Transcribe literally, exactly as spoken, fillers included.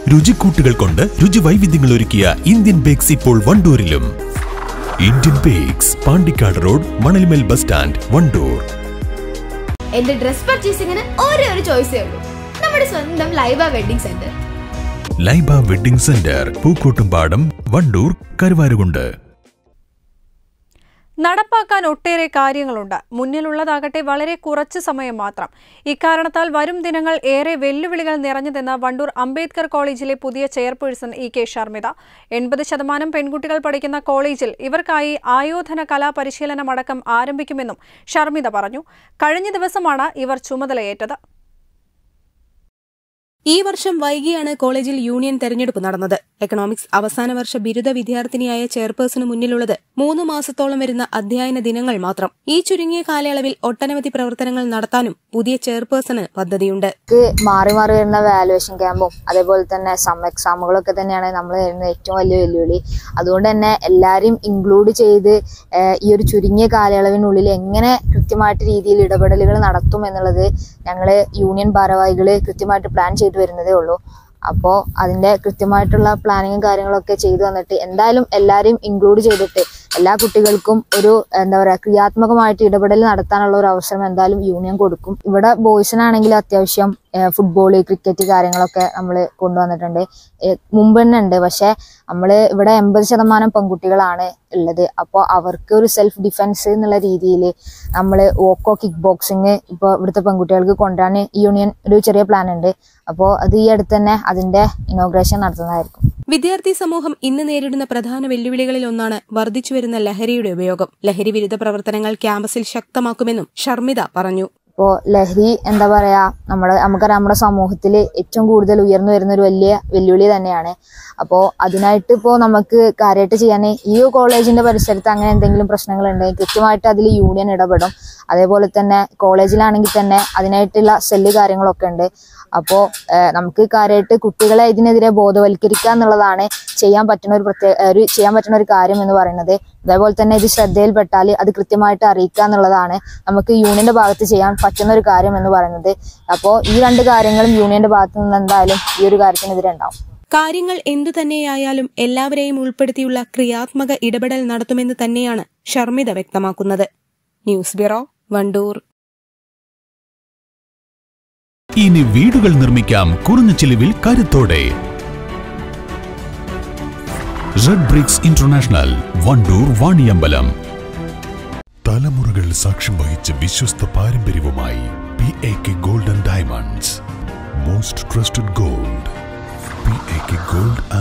രുചിക്കൂട്ടുകൾ കൊണ്ട് രുചി വൈവിധ്യങ്ങൾ ഒരുക്കിയ ഇന്ത്യൻ ബേക്സ് ഇപ്പോൾ വണ്ടൂരിലും. Indian Bakes, Pandikkad road, Manalmel bus stand, Wandoor. എന്റെ ഡ്രസ് പർച്ചേസിംഗിന് ഒരേ ഒരു ചോയ്സേ ഉള്ളൂ, നമ്മുടെ സ്വന്തം Laiba wedding centre. Laiba wedding centre, Pookkottumpadam, Wandoor, Karuvarakundu. നടപ്പാക്കാൻ ഒട്ടേറെ കാര്യങ്ങളുണ്ട്. മുന്നിലുള്ളതാകട്ടെ വളരെ കുറച്ച് സമയം മാത്രം. ഇക്കാരണത്താൽ വരും ദിനങ്ങൾ ഏറെ വെല്ലുവിളികൾ നിറഞ്ഞതെന്ന് വണ്ടൂർ അംബേദ്കർ കോളേജിലെ പുതിയ ചെയർപേഴ്സൺ ഇ കെ ഷർമിത. എൺപത് ശതമാനം പെൺകുട്ടികൾ പഠിക്കുന്ന കോളേജിൽ ഇവർക്കായി ആയോധന കലാ പരിശീലനമടക്കം ആരംഭിക്കുമെന്നും ഷർമിത പറഞ്ഞു. കഴിഞ്ഞ ദിവസമാണ് ഇവർ ചുമതലയേറ്റത്. ഈ വർഷം വൈകിയാണ് കോളേജിൽ യൂണിയൻ തെരഞ്ഞെടുപ്പ് നടന്നത്. എക്കണോമിക്സ് അവസാന വർഷ ബിരുദ വിദ്യാർത്ഥിനിയായ ചെയർപേഴ്സണ് മുന്നിലുള്ളത് മൂന്ന് മാസത്തോളം വരുന്ന അധ്യയന ദിനങ്ങൾ മാത്രം. ഈ ചുരുങ്ങിയ കാലയളവിൽ ഒട്ടനവധി പ്രവർത്തനങ്ങൾ നടത്താനും പുതിയ ചെയർപേഴ്സണ് പദ്ധതിയുണ്ട്. മാറി മാറി വരുന്ന വാലുവേഷൻ ക്യാമ്പും അതേപോലെ തന്നെ സം എക്സാമുകളൊക്കെ തന്നെയാണ് നമ്മൾ നേരിടുന്ന ഏറ്റവും വലിയ വെല്ലുവിളി. അതുകൊണ്ട് തന്നെ എല്ലാവരെയും ഇൻക്ലൂഡ് ചെയ്ത് ഈ ഒരു ചുരുങ്ങിയ കാലയളവിനുള്ളിൽ എങ്ങനെ കൃത്യമായിട്ട് രീതിയിൽ ഇടപെടലുകൾ നടത്തും എന്നുള്ളത് ഞങ്ങൾ യൂണിയൻ ഭാരവാഹികൾ കൃത്യമായിട്ട് പ്ലാൻ ചെയ്ത് വരുന്നതേ ഉള്ളൂ. അപ്പോൾ അതിന്റെ കൃത്യമായിട്ടുള്ള പ്ലാനിങ്ങും കാര്യങ്ങളൊക്കെ ചെയ്തു വന്നിട്ട് എന്തായാലും എല്ലാവരെയും ഇൻക്ലൂഡ് ചെയ്തിട്ട് എല്ലാ കുട്ടികൾക്കും ഒരു എന്താ പറയുക ക്രിയാത്മകമായിട്ട് ഇടപെടൽ നടത്താനുള്ള ഒരു അവസരം എന്തായാലും യൂണിയൻ കൊടുക്കും. ഇവിടെ ബോയ്സിനാണെങ്കിൽ അത്യാവശ്യം ഫുട്ബോള്, ക്രിക്കറ്റ് കാര്യങ്ങളൊക്കെ നമ്മൾ കൊണ്ടുവന്നിട്ടുണ്ട്. മുമ്പ് തന്നെ ഉണ്ട്. പക്ഷെ നമ്മൾ ഇവിടെ എൺപത് ശതമാനം പെൺകുട്ടികളാണ് ഉള്ളത്. അപ്പോൾ അവർക്ക് ഒരു സെൽഫ് ഡിഫെൻസ് എന്നുള്ള രീതിയിൽ നമ്മൾ വോക്കോ, കിക്ക് ബോക്സിങ് ഇപ്പോൾ ഇവിടുത്തെ പെൺകുട്ടികൾക്ക് കൊണ്ടുവരാൻ യൂണിയൻ ഒരു ചെറിയ പ്ലാൻ ഉണ്ട്. അപ്പോൾ അത് ഈ അടുത്ത് തന്നെ അതിന്റെ ഇനോഗ്രേഷൻ നടത്തുന്നതായിരിക്കും. വിദ്യാർത്ഥി സമൂഹം ഇന്ന് നേരിടുന്ന പ്രധാന വെല്ലുവിളികളിൽ ഒന്നാണ് വർദ്ധിച്ചുവരുന്ന ലഹരിയുടെ ഉപയോഗം. ലഹരി വിരുദ്ധ പ്രവർത്തനങ്ങൾ ക്യാമ്പസിൽ ശക്തമാക്കുമെന്നും ഷർമിത പറഞ്ഞു. ഇപ്പോൾ ലഹരി എന്താ പറയാ നമ്മുടെ നമുക്കറിയാം നമ്മുടെ സമൂഹത്തിൽ ഏറ്റവും കൂടുതൽ ഉയർന്നു വരുന്ന ഒരു വലിയ വെല്ലുവിളി തന്നെയാണ്. അപ്പോൾ അതിനായിട്ട് ഇപ്പോൾ നമുക്ക് കാര്യമായിട്ട് ചെയ്യാൻ ഈ കോളേജിന്റെ പരിസരത്ത് അങ്ങനെ എന്തെങ്കിലും പ്രശ്നങ്ങളുണ്ടെങ്കിൽ കൃത്യമായിട്ട് അതിൽ യൂണിയൻ ഇടപെടും. അതേപോലെ തന്നെ കോളേജിലാണെങ്കിൽ തന്നെ അതിനായിട്ടുള്ള സെല്ല് കാര്യങ്ങളൊക്കെ ഉണ്ട്. അപ്പോൾ നമുക്ക് കാര്യമായിട്ട് കുട്ടികളെ ഇതിനെതിരെ ബോധവൽക്കരിക്കുക എന്നുള്ളതാണ് ചെയ്യാൻ പറ്റുന്ന ഒരു പ്രത്യേക ഒരു ചെയ്യാൻ പറ്റുന്ന ഒരു കാര്യം എന്ന് പറയുന്നത്. അതേപോലെ തന്നെ ഇത് ശ്രദ്ധയിൽപ്പെട്ടാൽ അത് കൃത്യമായിട്ട് അറിയിക്കുക എന്നുള്ളതാണ് നമുക്ക് യൂണിയന്റെ ഭാഗത്ത് ചെയ്യാൻ പറ്റുന്ന ഒരു കാര്യം എന്ന് പറയുന്നത്. അപ്പോൾ ഈ രണ്ട് കാര്യങ്ങളും യൂണിയന്റെ ഭാഗത്ത് നിന്ന് എന്തായാലും ഈ ഒരു കാര്യത്തിനെതിരെ ഉണ്ടാവും. കാര്യങ്ങൾ എന്തു തന്നെയായാലും എല്ലാവരെയും ഉൾപ്പെടുത്തിയുള്ള ക്രിയാത്മക ഇടപെടൽ നടത്തുമെന്ന് തന്നെയാണ് ഷർമിത വ്യക്തമാക്കുന്നത്. News bureau, Wandoor. ഇനി വീടുകൾ നിർമ്മിക്കാം കുറഞ്ഞ ചിലവിൽ കരുത്തോടെ. Red bricks international, Wandoor, Vaniyambalam. തലമുറകൾ സാക്ഷ്യം വഹിച്ച വിശ്വസ്ത പാരമ്പര്യവുമായി P A K gold and diamonds. Most trusted gold. P A K gold